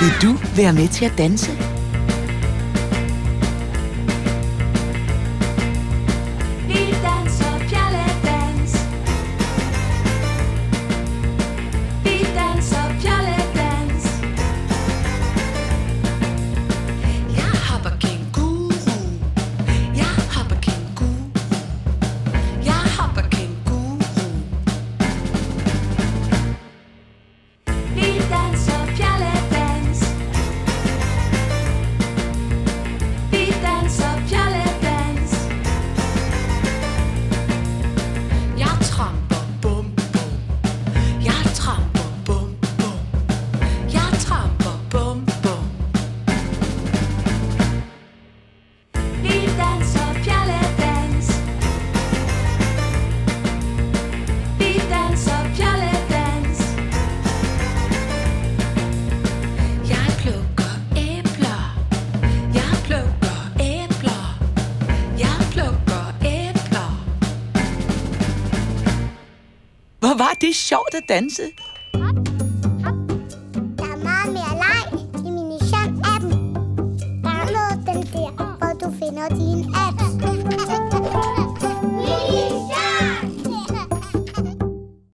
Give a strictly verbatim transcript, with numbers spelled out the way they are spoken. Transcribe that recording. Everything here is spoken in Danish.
Vil du være med til at danse? Vi danser fjalledans. Vi danser fjalledans. Jeg hopper kænguru. Jeg hopper kænguru. Jeg hopper kænguru. Vi danser fjalledans. Vi danser fjalledans. Jeg tramper bum bum. Jeg tramper bum bum. Jeg tramper bum bum. Vi danser fjalledans. Vi danser fjalledans. Jeg plukker æbler. Jeg plukker æbler. Jeg plukker æbler. Hvor var det sjovt at danse? Der er meget mere leg i Minition-appen. Download den der, hvor du finder din app.